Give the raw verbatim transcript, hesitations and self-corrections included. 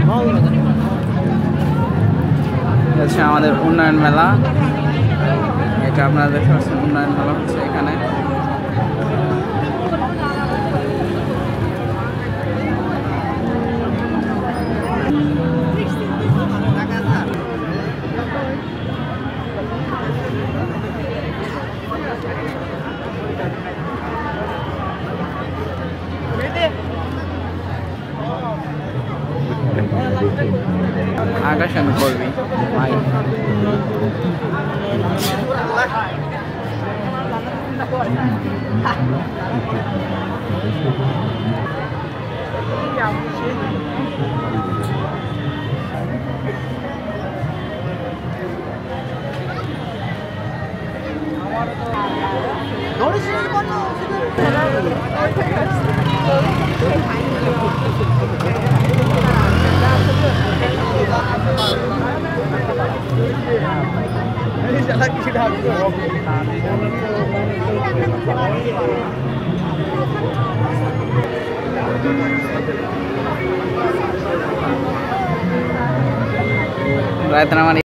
হচ্ছে আমাদের উন্নয়ন মেলা। এটা আপনারা দেখতে পাচ্ছেন, উন্নয়ন মেলা হচ্ছে এখানে। আকর্ষণ করবি ভাই। রায়তার আমার